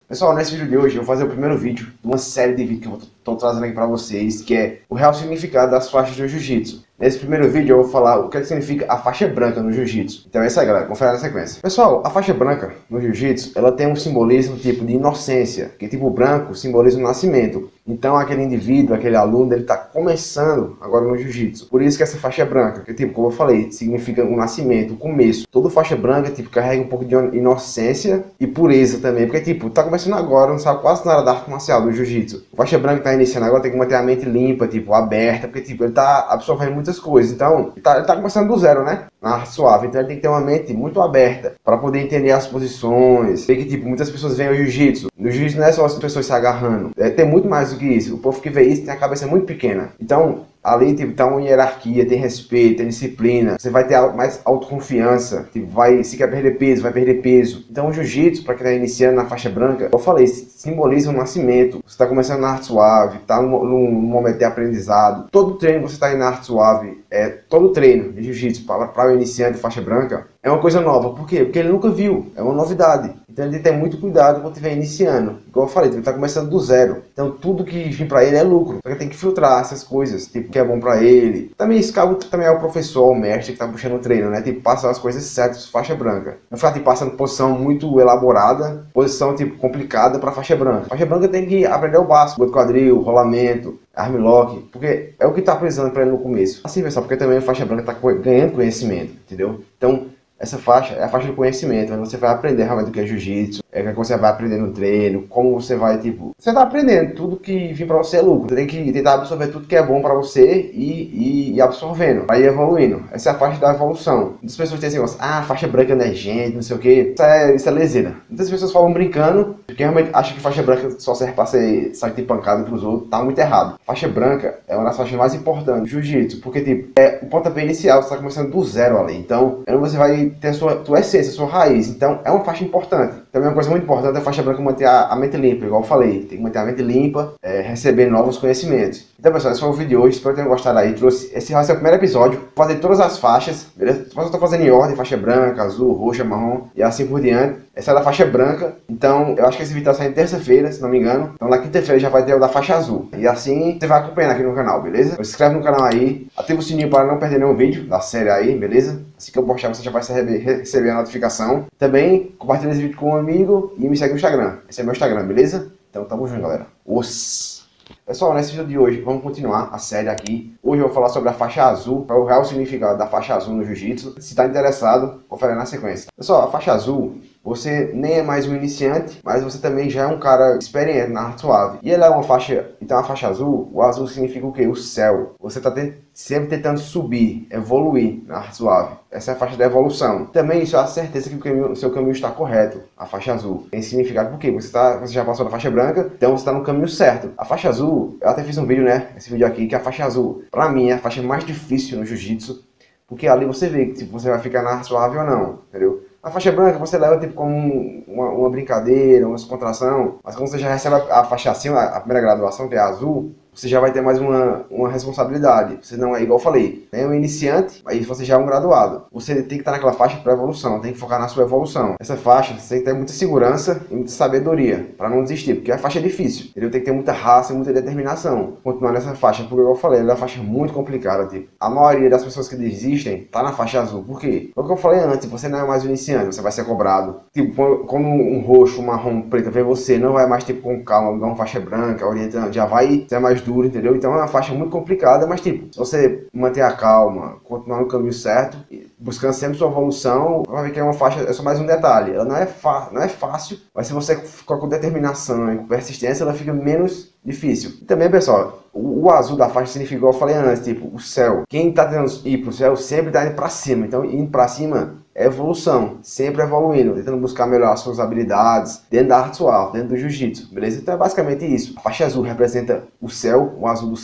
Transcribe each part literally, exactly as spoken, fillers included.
Pessoal, nesse vídeo de hoje eu vou fazer o primeiro vídeo de uma série de vídeos que eu estou trazendo aqui para vocês, que é o real significado das faixas do Jiu-Jitsu. Nesse primeiro vídeo eu vou falar o que, é que significa a faixa branca no Jiu-Jitsu. Então é isso aí, galera, confere na sequência. Pessoal, a faixa branca no Jiu-Jitsu, ela tem um simbolismo tipo de inocência, que tipo branco simboliza o nascimento. Então aquele indivíduo, aquele aluno, ele está começando agora no Jiu-Jitsu. Por isso que essa faixa é branca, que tipo, como eu falei, significa o nascimento, o começo. Toda faixa branca tipo, carrega um pouco de inocência e pureza também, porque tipo, tá começando agora, não sabe quase nada da arte marcial, do Jiu-Jitsu. A faixa branca tá iniciando agora, tem que manter a mente limpa, tipo, aberta, porque tipo, ele tá absorvendo muitas coisas. Então, ele tá, ele tá começando do zero, né? Na arte suave. Então ele tem que ter uma mente muito aberta para poder entender as posições. Ver que tipo, muitas pessoas veem o Jiu-Jitsu. No Jiu-Jitsu não é só as pessoas se agarrando. É, tem muito mais do que isso. O povo que vê isso tem a cabeça muito pequena. Então, ali tipo, tá uma hierarquia, tem respeito, tem disciplina. Você vai ter mais autoconfiança. Tipo, vai, se quer perder peso, vai perder peso. Então o Jiu-Jitsu, para quem tá iniciando na faixa branca, eu falei, simboliza um nascimento. Você tá começando na arte suave, tá num, num momento de aprendizado. Todo treino que você tá indo na arte suave, é todo treino de Jiu-Jitsu para o iniciante de faixa branca, é uma coisa nova. Por quê? Porque ele nunca viu. É uma novidade. Então ele tem que ter muito cuidado quando estiver iniciando. Igual eu falei, ele está começando do zero. Então tudo que vem para ele é lucro. Então ele tem que filtrar essas coisas, tipo, o que é bom para ele. Também esse cabo também é o professor, o mestre que está puxando o treino, né? Tipo, passa as coisas certas, faixa branca. Não ficar tipo, passando posição muito elaborada, posição tipo complicada para faixa branca. Faixa branca tem que aprender o básico, outro quadril, rolamento, armlock, porque é o que está precisando para ele no começo. Assim, pessoal, porque também a faixa branca está ganhando conhecimento, entendeu? Então, essa faixa é a faixa de conhecimento, onde você vai aprender realmente o que é jiu-jitsu, é o que você vai aprender no treino, como você vai, tipo... Você tá aprendendo, tudo que vir pra você é lucro. Você tem que tentar absorver tudo que é bom pra você e, e, e absorvendo, pra ir evoluindo. Essa é a faixa da evolução. Muitas pessoas têm esse negócio, ah, faixa branca não é gente, não sei o que. Isso é, isso é leseira. Muitas pessoas falam brincando, porque realmente acham que faixa branca só serve pra ser saco de pancada pros outros. Tá muito errado. Faixa branca é uma das faixas mais importantes do jiu-jitsu, porque, tipo, é o pontapé inicial, você tá começando do zero ali. Então, você vai ter a sua tua essência, a sua raiz. Então, é uma faixa importante. Também uma coisa muito importante é a faixa branca manter a, a mente limpa, igual eu falei. Tem que manter a mente limpa, é, receber novos conhecimentos. Então, pessoal, esse foi o vídeo de hoje. Espero que tenham gostado aí. Trouxe, esse vai ser o primeiro episódio. Vou fazer todas as faixas, beleza? Mas eu tô fazendo em ordem, faixa branca, azul, roxa, marrom e assim por diante. Essa é da faixa branca. Então, eu acho que esse vídeo tá saindo terça-feira, se não me engano. Então, na quinta-feira já vai ter o da faixa azul. E assim, você vai acompanhando aqui no canal, beleza? Então, se inscreve no canal aí. Ativa o sininho para não perder nenhum vídeo da série aí, beleza? Assim que eu postar, você já vai receber a notificação. Também, compartilha esse vídeo com um amigo e me segue no Instagram. Esse é meu Instagram, beleza? Então, tamo junto, galera. Os... Pessoal, nesse vídeo de hoje, vamos continuar a série aqui. Hoje eu vou falar sobre a faixa azul, qual é o real significado da faixa azul no jiu-jitsu. Se está interessado, confere na sequência. Pessoal, a faixa azul, você nem é mais um iniciante, mas você também já é um cara experiente na arte suave. E ela é uma faixa, então a faixa azul, o azul significa o quê? O céu. Você está sempre tentando subir, evoluir na arte suave. Essa é a faixa da evolução. Também isso é a certeza que o, caminho, o seu caminho está correto, a faixa azul. Tem significado por quê? Você, tá, você já passou da faixa branca, então você está no caminho certo. A faixa azul, eu até fiz um vídeo, né? Esse vídeo aqui, que é a faixa azul. Pra mim, é a faixa mais difícil no jiu-jitsu, porque ali você vê que tipo, você vai ficar na arte suave ou não, entendeu? A faixa branca você leva tipo como uma, uma brincadeira, uma descontração, mas quando você já recebe a, a faixa acima, a primeira graduação, que é a azul, você já vai ter mais uma, uma responsabilidade. Você não é igual eu falei, é um iniciante, aí você já é um graduado. Você tem que estar naquela faixa para evolução, tem que focar na sua evolução. Essa faixa você tem que ter muita segurança e muita sabedoria para não desistir, porque a faixa é difícil. Ele tem que ter muita raça e muita determinação. Continuar nessa faixa, porque igual eu falei, ela é uma faixa muito complicada. Tipo, a maioria das pessoas que desistem tá na faixa azul. Por quê? Porque eu falei antes, você não é mais um iniciante, você vai ser cobrado. Tipo, quando um roxo, um marrom, um preto vê você, não vai mais tipo com calma, igual uma faixa branca, orientando, já vai ser mais duro, entendeu? Então é uma faixa muito complicada, mas tipo, se você manter a calma, continuar no caminho certo, buscando sempre sua evolução, vai ver que é uma faixa, é só mais um detalhe, ela não é, não é fácil, mas se você ficar com determinação e com persistência, ela fica menos difícil. E também, pessoal, o, o azul da faixa significa, igual eu falei antes, tipo, o céu. Quem tá tentando ir pro céu sempre tá indo pra cima, então indo pra cima é evolução, sempre evoluindo, tentando buscar melhorar suas habilidades dentro da arte suave, dentro do jiu-jitsu, beleza? Então é basicamente isso. A faixa azul representa o céu, o azul do céu,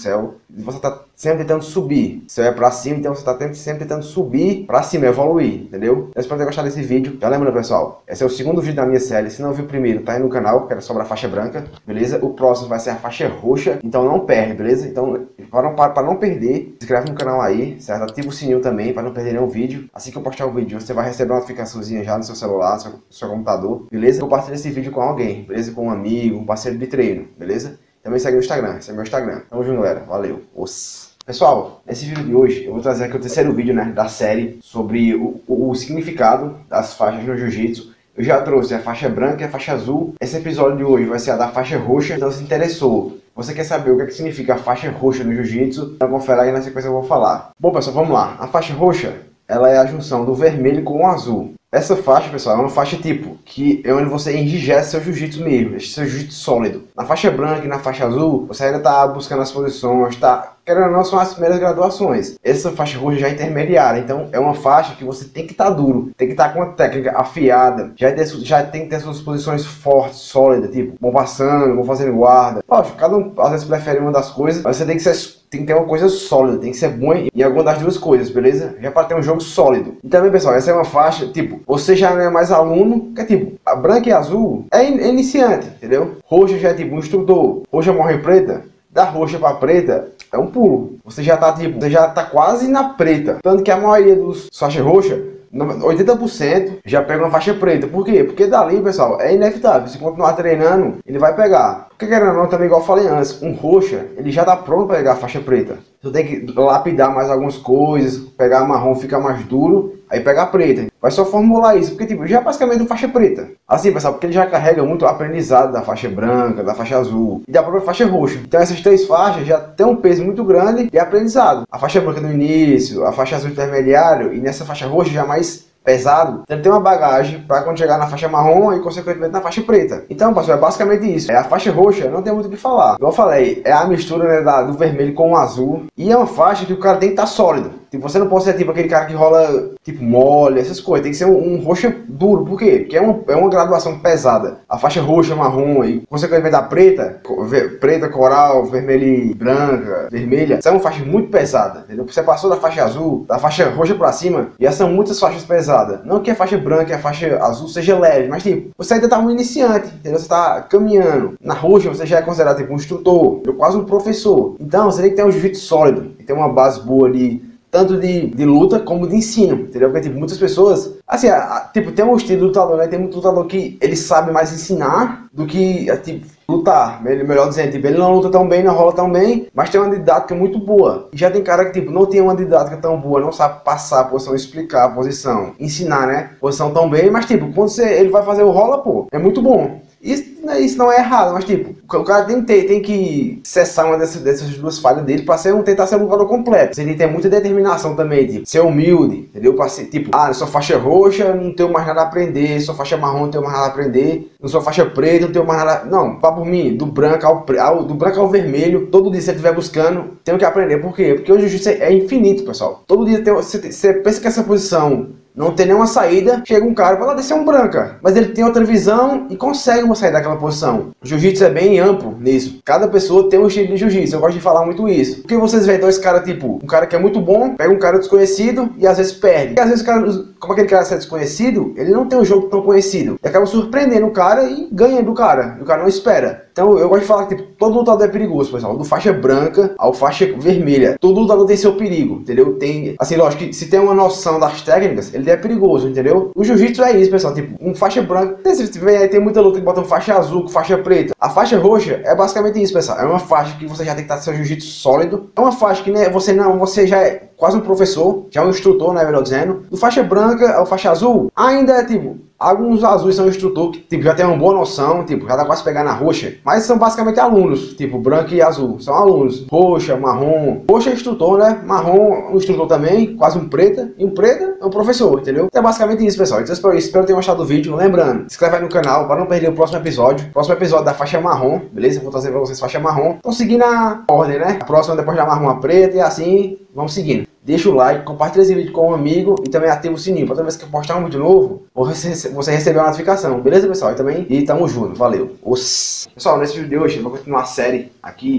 você tá sempre tentando subir. Você é pra cima, então você tá sempre tentando subir pra cima, evoluir, entendeu? Eu espero ter gostado desse vídeo. Já lembrando, pessoal, esse é o segundo vídeo da minha série. Se não viu o primeiro, tá aí no canal, que era sobre a faixa branca, beleza? O próximo vai ser a faixa roxa, então não perde, beleza? Então, para não, para não perder, se inscreve no canal aí, certo? Ativa o sininho também, para não perder nenhum vídeo. Assim que eu postar o vídeo, você vai receber uma notificaçãozinha já no seu celular, no seu, no seu computador, beleza? Compartilha esse vídeo com alguém, beleza? Com um amigo, um parceiro de treino, beleza? Também segue no Instagram, esse é meu Instagram. Tamo junto, galera. Valeu. Os. Pessoal, nesse vídeo de hoje eu vou trazer aqui o terceiro vídeo, né, da série sobre o, o, o significado das faixas no jiu-jitsu. Eu já trouxe a faixa branca e a faixa azul. Esse episódio de hoje vai ser a da faixa roxa. Então, se interessou, você quer saber o que, é que significa a faixa roxa no jiu-jitsu, então confere aí na sequência eu vou falar. Bom, pessoal, vamos lá. A faixa roxa, ela é a junção do vermelho com o azul. Essa faixa, pessoal, é uma faixa tipo, que é onde você enrijece seu jiu-jitsu mesmo, deixa seu jiu-jitsu sólido. Na faixa branca e na faixa azul, você ainda está buscando as posições, tá, querendo ou não, são as primeiras graduações. Essa faixa roxa já é intermediária, então é uma faixa que você tem que estar tá duro, tem que estar tá com a técnica afiada, já, ter, já tem que ter suas posições fortes, sólidas, tipo, bom passando, bom fazendo guarda. Lógico, cada um às vezes prefere uma das coisas, mas você tem que ser... Tem que ter uma coisa sólida, tem que ser bom em alguma das duas coisas, beleza? Já para ter um jogo sólido. E também, pessoal, essa é uma faixa, tipo, você já não é mais aluno, que é tipo, a branca e a azul é, in é iniciante, entendeu? Roxa já é tipo um instrutor, roxa morre preta, da roxa para preta é um pulo. Você já tá tipo, você já tá quase na preta. Tanto que a maioria dos faixa roxa, oitenta por cento já pega uma faixa preta. Por quê? Porque dali, pessoal, é inevitável. Se continuar treinando, ele vai pegar. Porque querendo ou não, também igual eu falei antes, um roxa, ele já tá pronto para pegar a faixa preta. Você tem que lapidar mais algumas coisas, pegar a marrom, ficar mais duro, aí pegar a preta. Vai só formular isso, porque tipo, já é basicamente uma faixa preta. Assim, pessoal, porque ele já carrega muito o aprendizado da faixa branca, da faixa azul e da própria faixa roxa. Então essas três faixas já tem um peso muito grande de aprendizado. A faixa branca no início, a faixa azul intermediário e nessa faixa roxa já mais pesado, ele tem uma bagagem para quando chegar na faixa marrom e consequentemente na faixa preta. Então, pessoal, é basicamente isso. É a faixa roxa, não tem muito o que falar. Como eu falei, é a mistura, né, da, do vermelho com o azul. E é uma faixa que o cara tem que estar tá sólido. Tipo, você não pode ser tipo aquele cara que rola tipo mole, essas coisas. Tem que ser um, um roxa duro. Por quê? Porque é uma, é uma graduação pesada. A faixa roxa, marrom e consequentemente a preta, preta, coral, vermelha e branca, vermelha, são faixas muito pesadas, entendeu? Você passou da faixa azul, da faixa roxa pra cima, e essas são muitas faixas pesadas. Não que a faixa branca e a faixa azul seja leve, mas tipo, você ainda tá um iniciante, entendeu? Você tá caminhando. Na roxa você já é considerado tipo um instrutor, quase um professor. Então você tem que ter um jiu-jitsu sólido, tem que ter uma base boa de tanto de, de luta como de ensino, entendeu? Porque tipo, muitas pessoas, assim, a, a, tipo, tem um estilo de lutador, né? Tem muito lutador que ele sabe mais ensinar do que, a, tipo, lutar. Ele, melhor dizendo, tipo, ele não luta tão bem, não rola tão bem, mas tem uma didática muito boa. E já tem cara que, tipo, não tem uma didática tão boa, não sabe passar a posição, explicar a posição, ensinar, né? Posição tão bem, mas, tipo, quando você, ele vai fazer o rola, pô, é muito bom. Isso, isso não é errado, mas tipo, o cara tem que, ter, tem que cessar uma dessas, dessas duas falhas dele pra ser um, tentar ser um lutador completo. Você tem que ter muita determinação também, tipo, ser humilde, entendeu? Pra ser, tipo, ah, eu sou faixa roxa, não tenho mais nada a aprender, sou faixa marrom, não tenho mais nada a aprender, não sou faixa preta, não tenho mais nada a... Não, vá por mim, do branco ao, ao, do branco ao vermelho, todo dia você estiver buscando, tenho que aprender. Por quê? Porque o jiu-jitsu é infinito, pessoal. Todo dia tem, você, você pensa que essa posição não tem nenhuma saída, chega um cara e fala, descer um branca, mas ele tem outra visão e consegue uma saída daquela posição. O jiu-jitsu é bem amplo nisso. Cada pessoa tem um estilo de jiu-jitsu, eu gosto de falar muito isso. Porque vocês veem dois caras, tipo, um cara que é muito bom, pega um cara desconhecido e às vezes perde. E às vezes o cara, como aquele cara é desconhecido, ele não tem um jogo tão conhecido. E acaba surpreendendo o cara e ganha do cara. E o cara não espera. Então eu gosto de falar que tipo, todo lutador é perigoso, pessoal. Do faixa branca ao faixa vermelha. Todo lutador tem seu perigo, entendeu? Tem, assim, lógico que se tem uma noção das técnicas, ele é perigoso, entendeu? O jiu-jitsu é isso, pessoal. Tipo, um faixa branca. Tem, se vê aí, tem muita luta que bota um faixa azul com faixa preta. A faixa roxa é basicamente isso, pessoal. É uma faixa que você já tem que estar seu jiu-jitsu sólido. É uma faixa que, né, você não, você já é quase um professor, já é um instrutor, né, melhor dizendo. Do faixa branca ao faixa azul, ainda é tipo, alguns azuis são instrutor que tipo, já tem uma boa noção, tipo, já dá quase pegar na roxa, mas são basicamente alunos, tipo, branco e azul, são alunos. Roxa, marrom, roxa é instrutor, né, marrom um instrutor também, quase um preta, e um preta é um professor, entendeu? Então é basicamente isso, pessoal. Então espero, espero ter gostado do vídeo, lembrando, se inscreve aí no canal para não perder o próximo episódio, próximo episódio da faixa marrom, beleza? Eu vou trazer para vocês faixa marrom, então seguindo a ordem, né, a próxima depois da marrom a preta e assim, vamos seguindo. Deixa o like, compartilha esse vídeo com um amigo e também ativa o sininho para toda vez que eu postar um vídeo novo, você receber uma notificação, beleza, pessoal? E também, e tamo junto, valeu. Os... Pessoal, nesse vídeo de hoje eu vou continuar a série aqui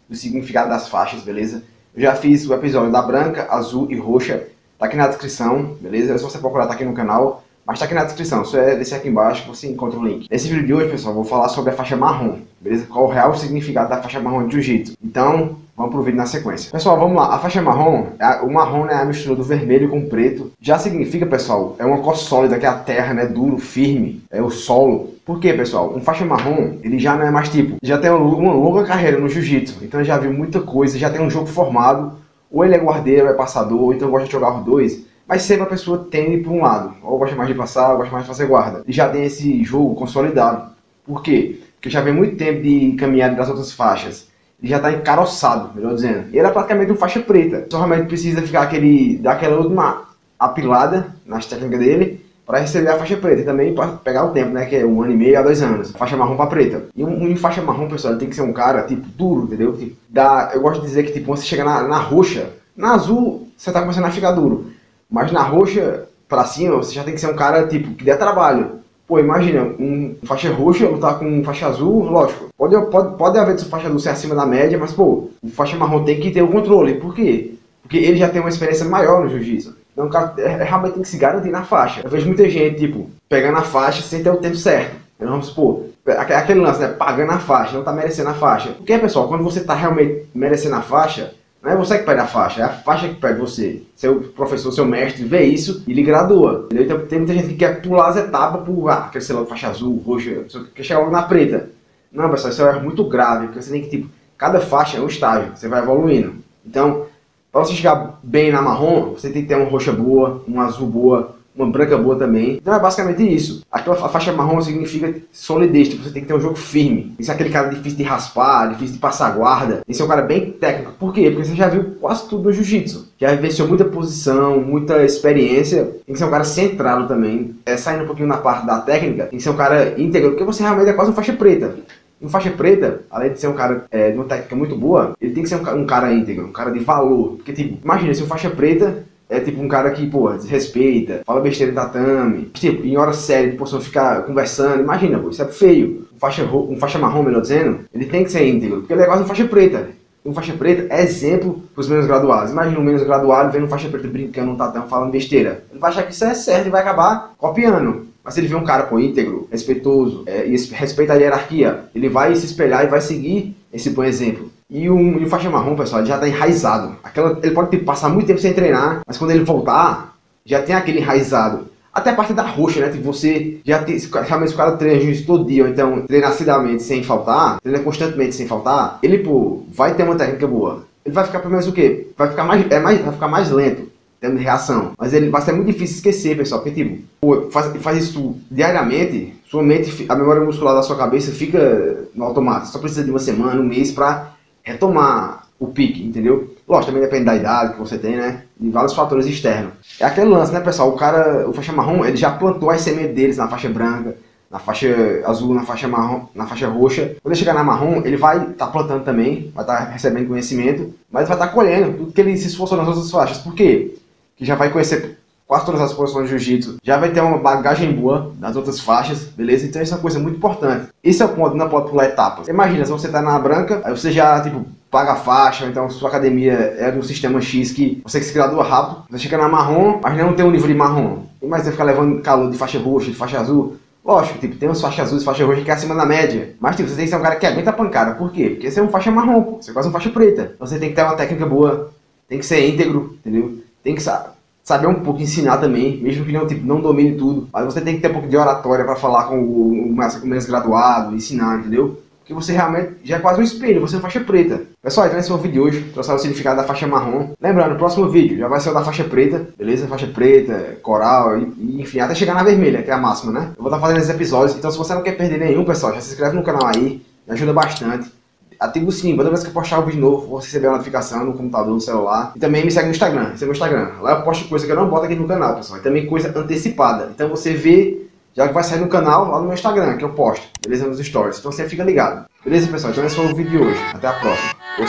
do significado das faixas, beleza? Eu já fiz o episódio da branca, azul e roxa, tá aqui na descrição, beleza? Se você procurar, tá aqui no canal, mas tá aqui na descrição, só é descer aqui embaixo que você encontra o link. Nesse vídeo de hoje, pessoal, eu vou falar sobre a faixa marrom, beleza? Qual o real significado da faixa marrom de jiu-jitsu. Então, vamos pro vídeo na sequência. Pessoal, vamos lá. A faixa marrom, o marrom é a mistura do vermelho com o preto. Já significa, pessoal, é uma cor sólida, que é a terra, né? Duro, firme, é o solo. Por quê, pessoal? Um faixa marrom, ele já não é mais tipo, já tem uma longa carreira no jiu-jitsu, então já viu muita coisa, já tem um jogo formado, ou ele é guardeiro, ou é passador, ou então gosta de jogar os dois, mas sempre a pessoa tende para um lado, ou gosta mais de passar, ou gosta mais de fazer guarda. Ele já tem esse jogo consolidado. Por quê? Porque já vem muito tempo de caminhada das outras faixas. Ele já está encaroçado, melhor dizendo. Ele é praticamente um faixa preta. Só realmente precisa ficar aquele, dar aquela última apilada nas técnicas dele para receber a faixa preta. E também para pegar o tempo, né? Que é um ano e meio a dois anos. Faixa marrom para preta. E um, um faixa marrom, pessoal, ele tem que ser um cara, tipo, duro, entendeu? Tipo, dá, eu gosto de dizer que, tipo, quando você chega na, na roxa, na azul, você está começando a ficar duro. Mas na roxa, pra cima, você já tem que ser um cara, tipo, que dê trabalho. Pô, imagina, um faixa roxa lutar com um faixa azul, lógico. Pode, pode, pode haver de faixa azul ser acima da média, mas, pô, o faixa marrom tem que ter o controle. Por quê? Porque ele já tem uma experiência maior no jiu-jitsu. Então o cara é, realmente tem que se garantir na faixa. Eu vejo muita gente, tipo, pegando a faixa sem ter o tempo certo. Então, vamos supor, aquele lance, né? Pagando a faixa, não tá merecendo a faixa. Porque, pessoal, quando você tá realmente merecendo a faixa, não é você que pede a faixa, é a faixa que pede você. Seu professor, seu mestre vê isso e lhe gradua. Entendeu? Então tem muita gente que quer pular as etapas por, ah, quer ser logo faixa azul, roxa, quer chegar logo na preta. Não, pessoal, isso é muito grave, porque você tem que, tipo, cada faixa é um estágio, você vai evoluindo. Então, para você chegar bem na marrom, você tem que ter uma roxa boa, uma azul boa, uma branca boa também. Então é basicamente isso. Aquela faixa marrom significa solidez, tipo, você tem que ter um jogo firme. Isso é aquele cara difícil de raspar, difícil de passar guarda. Esse é um cara bem técnico. Por quê? Porque você já viu quase tudo no jiu-jitsu. Já vivenciou muita posição, muita experiência. Tem que ser um cara centrado também. É, saindo um pouquinho na parte da técnica, tem que ser um cara íntegro, porque você realmente é quase um faixa preta. Um faixa preta, além de ser um cara é, de uma técnica muito boa, ele tem que ser um, um cara íntegro, um cara de valor. Porque, tipo, imagina, se um faixa preta é tipo um cara que, pô, desrespeita, fala besteira em tatame, tipo, em hora séria, de posição ficar conversando, imagina, pô, isso é feio. Um faixa, um faixa marrom, melhor dizendo, ele tem que ser íntegro, porque ele é quase um faixa preta. Um faixa preta é exemplo para os menos graduados. Imagina um menos graduado vendo um faixa preta brincando no tatame, falando besteira. Ele vai achar que isso é certo e vai acabar copiando. Mas se ele vê um cara, pô, íntegro, respeitoso, é, e respeita a hierarquia, ele vai se espelhar e vai seguir esse bom exemplo. E o, e o faixa marrom, pessoal, ele já está enraizado. Aquela, ele pode ter, passar muito tempo sem treinar, mas quando ele voltar, já tem aquele enraizado. Até a parte da roxa, né? Tipo, você já tem, realmente se o cara treina jiu-jitsu todo dia, ou então treina assiduamente sem faltar, treina constantemente sem faltar, ele, pô, vai ter uma técnica boa. Ele vai ficar pelo menos o quê? Vai ficar mais, é mais, vai ficar mais lento, tendo de reação. Mas ele vai ser muito difícil esquecer, pessoal, porque, tipo, pô, faz, faz isso diariamente, sua mente, a memória muscular da sua cabeça fica no automático. Só precisa de uma semana, um mês pra retomar o pique, entendeu? Lógico, também depende da idade que você tem, né? De vários fatores externos. É aquele lance, né, pessoal? O cara, o faixa marrom, ele já plantou as sementes deles na faixa branca, na faixa azul, na faixa marrom, na faixa roxa. Quando ele chegar na marrom, ele vai estar tá plantando também, vai estar tá recebendo conhecimento, mas vai estar tá colhendo tudo que ele se esforçou nas outras faixas. Por quê? Que já vai conhecer quase todas as posições de jiu-jitsu, já vai ter uma bagagem boa nas outras faixas, beleza? Então isso é uma coisa muito importante. Esse é o ponto, não pode pular etapas. Imagina, se você tá na branca, aí você já, tipo, paga a faixa, ou então sua academia é do sistema X que você que se gradua rápido, você chega na marrom, mas não tem um nível de marrom. Mas você fica levando calor de faixa roxa, de faixa azul. Lógico, tipo, tem umas faixas azuis e faixa roxa que é acima da média. Mas, tipo, você tem que ser um cara que aguenta a pancada. Por quê? Porque você é um faixa marrom, pô. Você é quase um faixa preta. Você tem que ter uma técnica boa, tem que ser íntegro, entendeu? Tem que saber. Saber um pouco ensinar também, mesmo que não, tipo, não domine tudo. Mas você tem que ter um pouco de oratória para falar com o, o, mais, o menos graduado, ensinar, entendeu? Porque você realmente já é quase um espelho, você é uma faixa preta. Pessoal, então esse foi o vídeo de hoje, trouxeram o significado da faixa marrom. Lembrando, o próximo vídeo já vai ser o da faixa preta, beleza? Faixa preta, coral, e, e enfim, até chegar na vermelha, que é a máxima, né? Eu vou estar fazendo esses episódios, então se você não quer perder nenhum, pessoal, já se inscreve no canal aí, me ajuda bastante. Ativa o sininho, toda vez que eu postar um vídeo novo, você receber a notificação no computador, no celular. E também me segue no Instagram, esse é meu Instagram. Lá eu posto coisa que eu não boto aqui no canal, pessoal. E também coisa antecipada. Então você vê, já que vai sair no canal, lá no meu Instagram, que eu posto, beleza? Nos stories. Então você fica ligado. Beleza, pessoal? Então esse foi o vídeo de hoje. Até a próxima.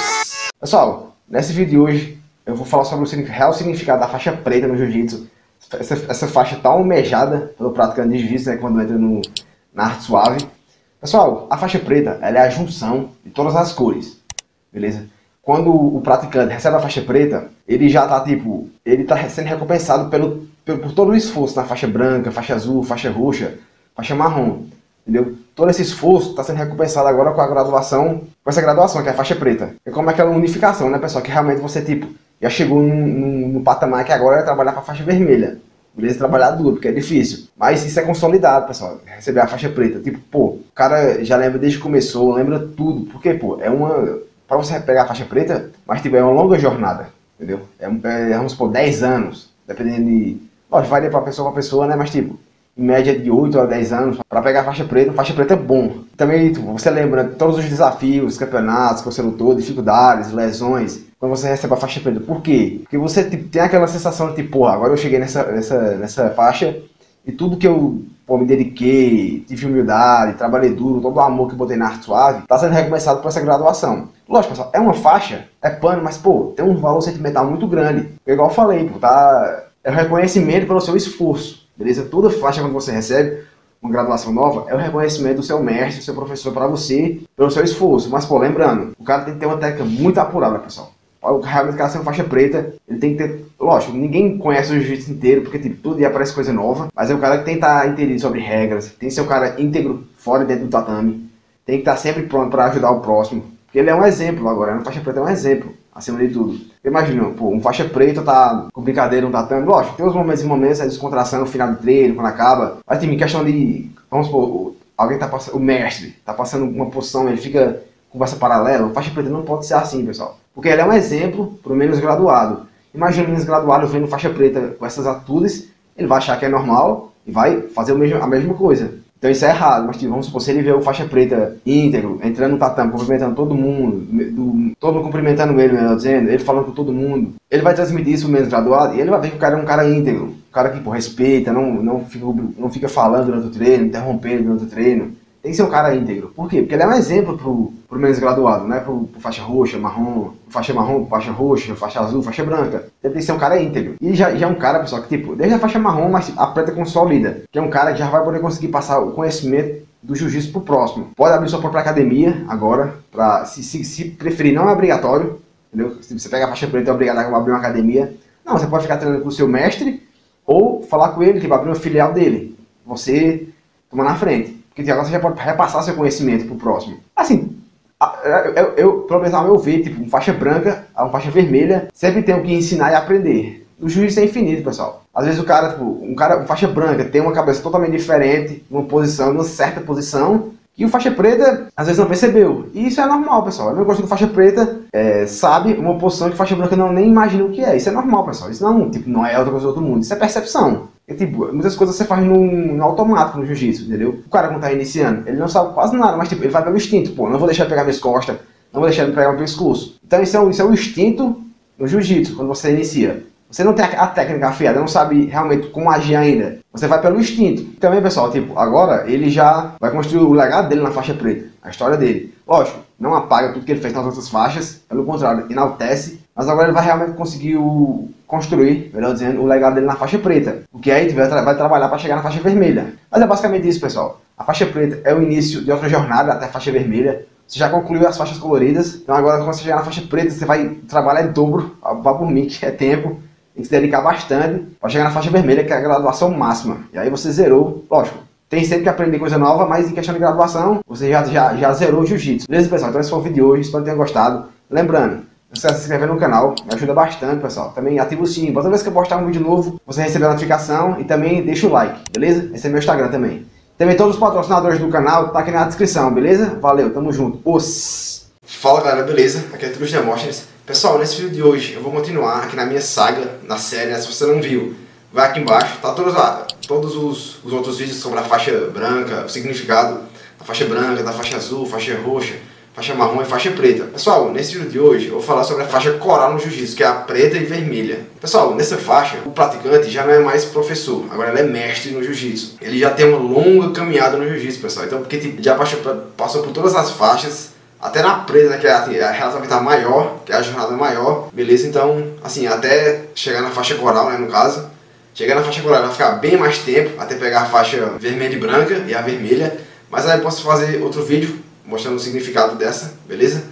Pessoal, nesse vídeo de hoje, eu vou falar sobre o real significado da faixa preta no jiu-jitsu. Essa, essa faixa tá almejada pelo praticante de jiu-jitsu, né? Quando entra no, na arte suave. Pessoal, a faixa preta ela é a junção de todas as cores. beleza? Quando o praticante recebe a faixa preta, ele já tá, tipo, ele tá sendo recompensado pelo, pelo, por todo o esforço na faixa branca, faixa azul, faixa roxa, faixa marrom, entendeu? Todo esse esforço está sendo recompensado agora com a graduação, com essa graduação, que é a faixa preta. É como aquela unificação, né, pessoal? Que realmente você, tipo, já chegou no patamar que agora é trabalhar para a faixa vermelha. Beleza? Trabalhar duro, porque é difícil. Mas isso é consolidado, pessoal. Receber a faixa preta. Tipo, pô, o cara já lembra desde que começou, lembra tudo. Porque, pô, é uma... Pra você pegar a faixa preta, mas, tipo, é uma longa jornada, entendeu? É, é vamos supor, dez anos, dependendo de... Lógico, varia pra pessoa pra pessoa, né? Mas, tipo, em média de oito a dez anos, para pegar a faixa preta. Faixa preta é bom. Também, tipo, você lembra todos os desafios, campeonatos que você lutou, dificuldades, lesões, quando você recebe a faixa preta. Por quê? Porque você, tipo, tem aquela sensação de, tipo, porra, agora eu cheguei nessa, nessa, nessa faixa e tudo que eu, pô, me dediquei, tive humildade, trabalhei duro, todo o amor que eu botei na arte suave, tá sendo recompensado por essa graduação. Lógico, pessoal, é uma faixa, é pano, mas, pô, tem um valor sentimental muito grande. Igual eu falei, pô, tá... É o reconhecimento pelo seu esforço. Beleza? Toda faixa quando você recebe uma graduação nova é o reconhecimento do seu mestre, do seu professor para você, pelo seu esforço. Mas, pô, lembrando, o cara tem que ter uma técnica muito apurada, pessoal. O realmente, o cara sendo faixa preta, ele tem que ter... Lógico, ninguém conhece o jiu-jitsu inteiro, porque tipo, todo dia aparece coisa nova. Mas é o cara que tem que estar entendido sobre regras, tem que ser um cara íntegro, fora e dentro do tatame. Tem que estar sempre pronto para ajudar o próximo. Porque ele é um exemplo agora, né? Faixa preta é um exemplo, acima de tudo. Imagina, pô, um faixa preta tá com brincadeira, um tatame. Lógico, tem uns momentos e momentos, a descontração no final do treino, quando acaba. Mas tem questão de, vamos supor, alguém tá passando, o mestre tá passando uma posição, ele fica conversa paralela. O faixa preta não pode ser assim, pessoal. Porque ele é um exemplo pro menos graduado. Imagina o menos graduado vendo faixa preta com essas atitudes, ele vai achar que é normal e vai fazer o mesmo, a mesma coisa. Então isso é errado, mas tipo, vamos supor, se ele vê o faixa preta íntegro, entrando no tatame, cumprimentando todo mundo, do, todo mundo cumprimentando ele, melhor dizendo, ele falando com todo mundo, ele vai transmitir isso pro menos graduado e ele vai ver que o cara é um cara íntegro, um cara que, pô, respeita, não, não, fica, não fica falando durante o treino, interrompendo durante o treino. Tem que ser um cara íntegro. Por quê? Porque ele é um exemplo pro, pro menos graduado, né? Pro, pro faixa roxa, marrom, faixa marrom, faixa roxa, faixa azul, faixa branca. Ele tem que ser um cara íntegro. E já, já é um cara, pessoal, que tipo, desde a faixa marrom, mas a preta consolida. Que é um cara que já vai poder conseguir passar o conhecimento do jiu-jitsu pro próximo. Pode abrir sua própria academia agora, pra, se, se, se preferir, não é obrigatório, entendeu? Se você pega a faixa preta e é obrigado a abrir uma academia, não, você pode ficar treinando com o seu mestre ou falar com ele que vai abrir uma filial dele. Você toma na frente. Porque agora você já pode repassar seu conhecimento pro próximo. Assim, eu, eu pelo menos ao meu ver, tipo, uma faixa branca, uma faixa vermelha, sempre tem o que ensinar e aprender. O juiz é infinito, pessoal. Às vezes o cara, tipo, um cara com faixa branca tem uma cabeça totalmente diferente, uma posição, uma certa posição, que o faixa preta às vezes não percebeu. E isso é normal, pessoal. Eu não gosto que o faixa preta é, sabe uma posição que faixa branca não nem imagina o que é. Isso é normal, pessoal. Isso não, tipo, não é outra coisa do outro mundo. Isso é percepção. E, tipo, muitas coisas você faz no, no automático no jiu-jitsu, entendeu? O cara quando tá iniciando, ele não sabe quase nada, mas tipo, ele vai pelo instinto. Pô, não vou deixar ele pegar minhas costas, não vou deixar ele pegar meu pescoço. Então isso é um, isso é um instinto no jiu-jitsu, quando você inicia. Você não tem a, a técnica afiada, não sabe realmente como agir ainda. Você vai pelo instinto. E também, pessoal, tipo, agora ele já vai construir o legado dele na faixa preta, a história dele. Lógico, não apaga tudo que ele fez nas outras faixas, pelo contrário, enaltece. Mas agora ele vai realmente conseguir o, construir, melhor dizendo, o legado dele na faixa preta. Porque aí ele vai, tra vai trabalhar para chegar na faixa vermelha. Mas é basicamente isso, pessoal. A faixa preta é o início de outra jornada até a faixa vermelha. Você já concluiu as faixas coloridas. Então agora quando você chegar na faixa preta, você vai trabalhar em dobro. Vá por mim, que é tempo. Tem que se dedicar bastante para chegar na faixa vermelha, que é a graduação máxima. E aí você zerou, lógico. Tem sempre que aprender coisa nova, mas em questão de graduação, você já, já, já zerou o jiu-jitsu. Beleza, pessoal? Então esse foi o vídeo de hoje. Espero que tenham gostado. Lembrando, não esqueça de se inscrever no canal, me ajuda bastante, pessoal. Também ativa o sininho. Toda vez que eu postar um vídeo novo, você recebe a notificação e também deixa o like, beleza? Esse é meu Instagram também. Também todos os patrocinadores do canal tá aqui na descrição, beleza? Valeu, tamo junto. Os... Fala, galera, beleza? Aqui é Truth Demóstenes. Pessoal, nesse vídeo de hoje eu vou continuar aqui na minha saga, na série, né? Se você não viu, vai aqui embaixo, tá todos lá, todos os, os outros vídeos sobre a faixa branca, o significado da faixa branca, da faixa azul, faixa roxa, faixa marrom e faixa preta. Pessoal, nesse vídeo de hoje eu vou falar sobre a faixa coral no jiu-jitsu, que é a preta e vermelha. Pessoal, nessa faixa, o praticante já não é mais professor, agora ele é mestre no jiu-jitsu. Ele já tem uma longa caminhada no jiu-jitsu, pessoal. Então, porque tipo, já passou, passou por todas as faixas, até na preta, né, que é a, a relação maior, que é a jornada maior, beleza? Então, assim, até chegar na faixa coral, né, no caso. Chegar na faixa coral vai ficar bem mais tempo, até pegar a faixa vermelha e branca e a vermelha. Mas aí eu posso fazer outro vídeo mostrando o significado dessa, beleza?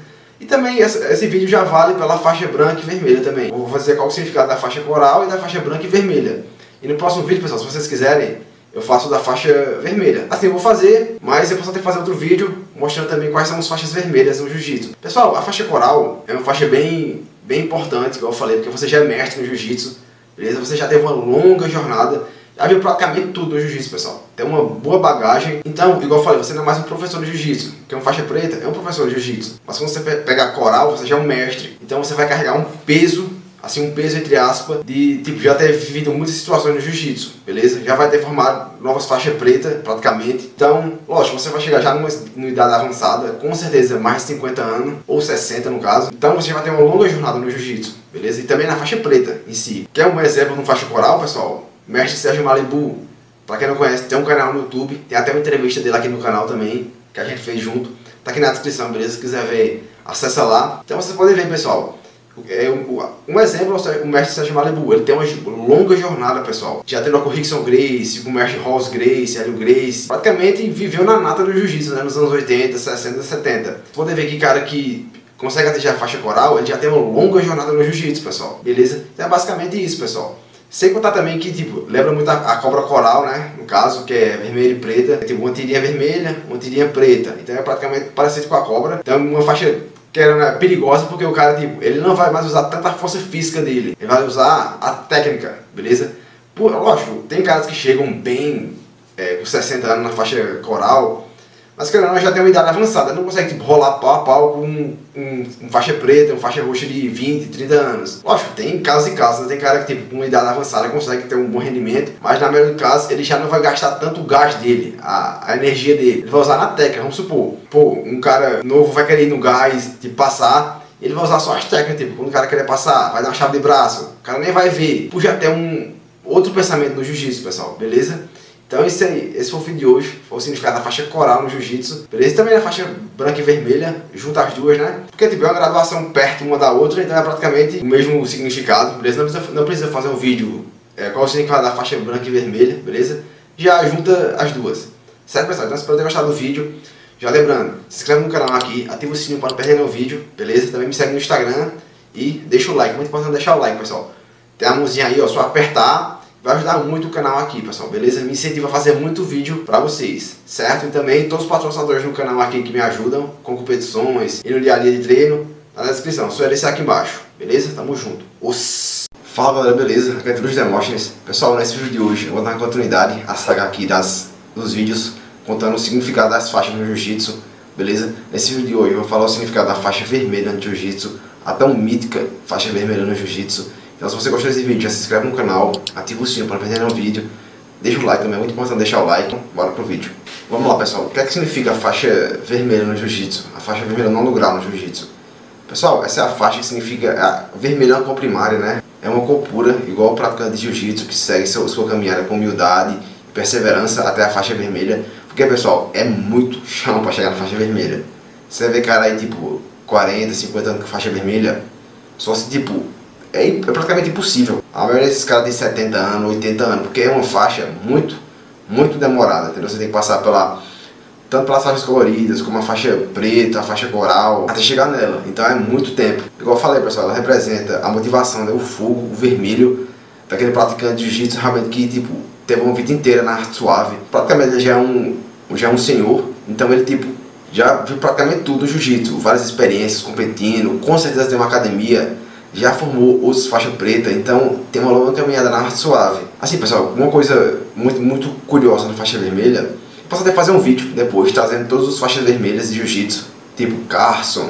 E também essa, esse vídeo já vale pela faixa branca e vermelha também. Eu vou fazer qual é o significado da faixa coral e da faixa branca e vermelha. E no próximo vídeo, pessoal, se vocês quiserem, eu faço da faixa vermelha. Assim eu vou fazer, mas eu posso até fazer outro vídeo mostrando também quais são as faixas vermelhas no jiu-jitsu. Pessoal, a faixa coral é uma faixa bem, bem importante, igual eu falei, porque você já é mestre no jiu-jitsu, beleza? Você já teve uma longa jornada, já viu praticamente tudo no jiu-jitsu, pessoal. Tem uma boa bagagem. Então, igual eu falei, você não é mais um professor de jiu-jitsu, que é uma faixa preta, é um professor de jiu-jitsu. Mas quando você pega a coral, você já é um mestre. Então você vai carregar um peso, assim, um peso entre aspas, de tipo, já ter vivido muitas situações no jiu-jitsu, beleza? Já vai ter formado novas faixas pretas, praticamente. Então, lógico, você vai chegar já numa, numa idade avançada, com certeza mais de cinquenta anos, ou sessenta no caso. Então você já vai ter uma longa jornada no jiu-jitsu, beleza? E também na faixa preta em si. Quer um exemplo no faixa coral, pessoal? Mestre Sérgio Malibu, pra quem não conhece, tem um canal no YouTube, tem até uma entrevista dele aqui no canal também, que a gente fez junto, tá aqui na descrição, beleza? Se quiser ver, acessa lá. Então vocês podem ver, pessoal, é um, um exemplo, o mestre Sérgio Malibu, ele tem uma longa jornada, pessoal. Já teve com o Rickson Gracie, com o mestre Ross Gracie, Hélio Gracie, praticamente viveu na nata do jiu-jitsu, né, nos anos oitenta, sessenta, setenta. Vocês podem ver que cara que consegue atingir a faixa coral, ele já tem uma longa jornada no jiu-jitsu, pessoal, beleza? Então é basicamente isso, pessoal. Sem contar também que, tipo, lembra muito a, a cobra coral, né? No caso, que é vermelha e preta. É tipo uma tirinha vermelha, uma tirinha preta. Então é praticamente parecido com a cobra. Então é uma faixa que era, né, perigosa, porque o cara, tipo, ele não vai mais usar tanta força física dele. Ele vai usar a técnica, beleza? Por, lógico, tem caras que chegam bem, é, com sessenta anos na faixa coral. Mas que não, já tem uma idade avançada, não consegue tipo, rolar pau a pau com um, um, um faixa preta, um faixa roxa de vinte, trinta anos. Lógico, tem casos e casos, tem cara que tipo, com uma idade avançada consegue ter um bom rendimento, mas na maioria dos casos ele já não vai gastar tanto o gás dele, a, a energia dele. Ele vai usar na técnica, vamos supor, pô, um cara novo vai querer ir no gás, tipo, passar, ele vai usar só as técnicas, tipo, quando o cara querer passar, vai dar uma chave de braço, o cara nem vai ver, por já ter um outro pensamento no jiu-jitsu, pessoal, beleza? Então isso aí, esse foi o vídeo de hoje, foi o significado da faixa coral no jiu-jitsu, beleza? E também a faixa branca e vermelha, junto as duas, né? Porque tipo, é uma graduação perto uma da outra, então é praticamente o mesmo significado, beleza? Não precisa, não precisa fazer um vídeo é, qual é o significado da faixa branca e vermelha, beleza? Já junta as duas, certo, pessoal? Então espero ter gostado do vídeo. Já lembrando, se inscreve no canal aqui, ativa o sininho para não perder nenhum vídeo, beleza? Também me segue no Instagram e deixa o like, muito importante deixar o like, pessoal. Tem a mãozinha aí, ó, só apertar. Vai ajudar muito o canal aqui, pessoal, beleza? Me incentiva a fazer muito vídeo pra vocês, certo? E também todos os patrocinadores do canal aqui que me ajudam com competições e no dia a dia de treino, tá na descrição, só é esse aqui embaixo, beleza? Tamo junto. Os... Fala galera, beleza? Aqui é Truth Demosthenes. Pessoal, nesse vídeo de hoje eu vou dar continuidade à saga aqui das, dos vídeos contando o significado das faixas no jiu-jitsu, beleza? Nesse vídeo de hoje eu vou falar o significado da faixa vermelha no jiu-jitsu, a tão mítica faixa vermelha no jiu-jitsu. Então se você gostou desse vídeo, já se inscreve no canal, ativa o sininho para não perder nenhum vídeo, deixa o like também, é muito importante deixar o like. Bora pro vídeo. Vamos lá, pessoal, o que é que significa a faixa vermelha no jiu-jitsu? A faixa vermelha nono grau no jiu-jitsu. Pessoal, essa é a faixa que significa, a vermelha é uma cor primária, né? É uma cor pura, igual o praticante de jiu-jitsu que segue sua, sua caminhada com humildade e perseverança até a faixa vermelha. Porque, pessoal, é muito chão para chegar na faixa vermelha. Você vê cara aí tipo quarenta, cinquenta anos com faixa vermelha, só se tipo... É, é praticamente impossível. A maioria desses caras tem setenta anos, oitenta anos, porque é uma faixa muito, muito demorada, entendeu? Você tem que passar pela, tanto pelas faixas coloridas, como a faixa preta, a faixa coral, até chegar nela. Então é muito tempo. Igual eu falei, pessoal, ela representa a motivação, né? O fogo, o vermelho daquele praticante de jiu-jitsu realmente que, tipo, teve uma vida inteira na arte suave. Praticamente ele já é um, já é um senhor, então ele, tipo, já viu praticamente tudo no jiu-jitsu, várias experiências competindo, com certeza tem uma academia, já formou outros faixa preta, então tem uma longa caminhada na arte suave. Assim, pessoal, uma coisa muito, muito curiosa na faixa vermelha, eu posso até fazer um vídeo depois, trazendo todos os faixas vermelhas de jiu-jitsu, tipo Carson,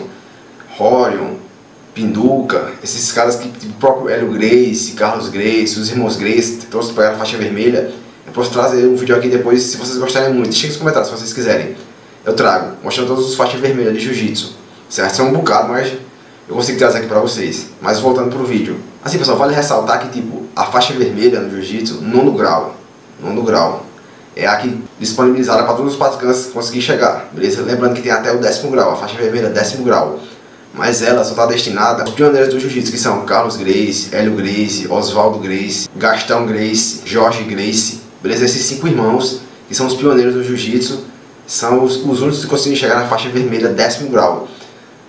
Rorion, Pinduca, esses caras que, tipo o próprio Hélio Gracie, Carlos Gracie, os irmãos Gracie, todos pegaram a faixa vermelha. Eu posso trazer um vídeo aqui depois, se vocês gostarem muito, deixem nos comentários se vocês quiserem. Eu trago, mostrando todos os faixas vermelhas de jiu-jitsu, certo? São um bocado, mas eu consigo trazer aqui pra vocês. Mas voltando pro vídeo. Assim, pessoal, vale ressaltar que, tipo, a faixa vermelha no jiu-jitsu, nono grau, nono grau, é a que disponibilizada para todos os praticantes conseguir chegar, beleza? Lembrando que tem até o décimo grau, a faixa vermelha é décimo grau. Mas ela só está destinada aos pioneiros do jiu-jitsu, que são Carlos Gracie, Hélio Gracie, Oswaldo Gracie, Gastão Gracie, Jorge Gracie, beleza? Esses cinco irmãos, que são os pioneiros do jiu-jitsu, são os, os únicos que conseguem chegar na faixa vermelha décimo grau.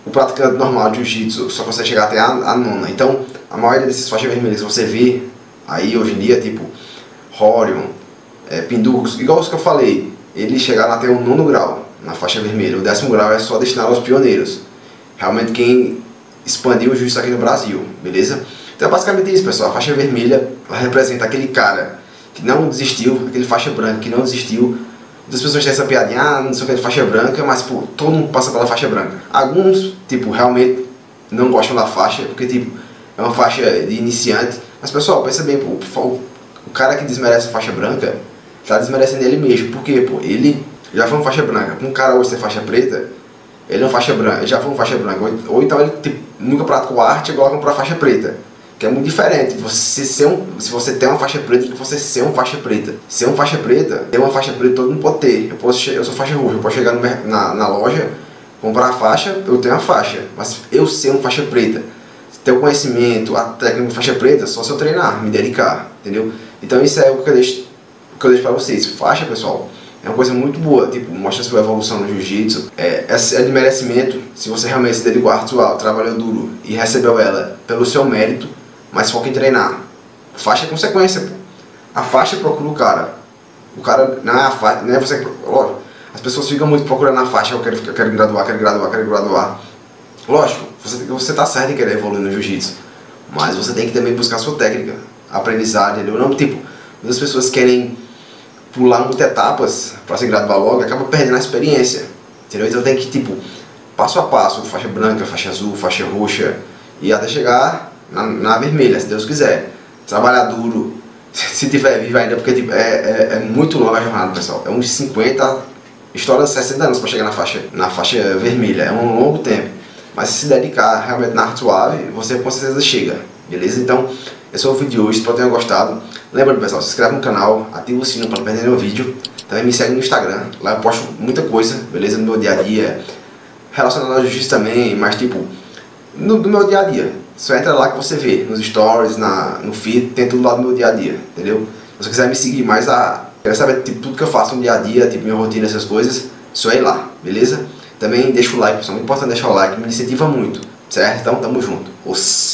o praticante normal de jiu-jitsu só consegue chegar até a, a nona. Então, a maioria desses faixas vermelhas que você vê aí hoje em dia, tipo Horion, é, Pindurcos, igual os que eu falei, eles chegaram até o nono grau na faixa vermelha. O décimo grau é só destinado aos pioneiros, realmente quem expandiu o jiu-jitsu aqui no Brasil, beleza? Então é basicamente isso, pessoal. A faixa vermelha, ela representa aquele cara que não desistiu, aquele faixa branca que não desistiu. Muitas pessoas têm essa piadinha, ah, não sei o que é de faixa branca, mas pô, todo mundo passa pela faixa branca. Alguns, tipo, realmente não gostam da faixa, porque tipo, é uma faixa de iniciante. Mas pessoal, pensa bem, pô, o cara que desmerece a faixa branca, tá desmerecendo ele mesmo. Porque, pô, ele já foi uma faixa branca. Um cara hoje ser faixa preta, ele é uma faixa branca, ele já foi uma faixa branca. Ou, ou então ele tipo, nunca praticou arte e agora pra faixa preta. Que é muito diferente você ser um, se você tem uma faixa preta, que você ser uma faixa preta. Ser uma faixa preta, ter uma faixa preta todo mundo pode ter. Eu, posso, eu sou faixa roxa, eu posso chegar no, na, na loja, comprar a faixa, eu tenho a faixa. Mas eu ser uma faixa preta, ter o conhecimento, a técnica de faixa preta, só se eu treinar, me dedicar, entendeu? Então isso é o que eu deixo, o que eu deixo pra vocês. Faixa, pessoal, é uma coisa muito boa, tipo, mostra a sua evolução no jiu-jitsu. É, é de merecimento, se você realmente se dedicou à arte marcial, trabalhou duro e recebeu ela pelo seu mérito, mas foca em treinar. Faixa é consequência, pô. A faixa procura o cara. O cara não é a faixa, não é você que procura. As pessoas ficam muito procurando a faixa, eu quero, eu quero graduar, quero graduar, quero graduar. Lógico, você, você tá certo em querer evoluir no jiu-jitsu, mas você tem que também buscar a sua técnica, a aprendizagem, entendeu? Não, tipo, muitas pessoas querem pular muitas etapas para se graduar logo e acaba perdendo a experiência, entendeu? Então tem que, tipo, passo a passo, faixa branca, faixa azul, faixa roxa, e até chegar na, na vermelha, se Deus quiser. Trabalhar duro, se tiver vivo ainda, porque tipo, é, é, é muito longa a jornada, pessoal. É uns cinquenta, história de sessenta anos para chegar na faixa, na faixa vermelha, é um longo tempo. Mas se se dedicar realmente na arte suave, você com certeza chega, beleza? Então, esse é o vídeo de hoje, espero que tenham gostado. Lembrando, pessoal, se inscreve no canal, ativa o sininho para não perder nenhum vídeo. Também me segue no Instagram, lá eu posto muita coisa, beleza? No meu dia a dia, relacionado ao jiu-jitsu também, mas tipo, no, do meu dia a dia. Só entra lá que você vê, nos stories, na, no feed, tem tudo lá do meu dia a dia, entendeu? Se você quiser me seguir mais, a, quer saber tipo, tudo que eu faço no dia a dia, tipo minha rotina, essas coisas, só ir lá, beleza? Também deixa o like, pessoal, é muito importante deixar o like, me incentiva muito, certo? Então, tamo junto. Os...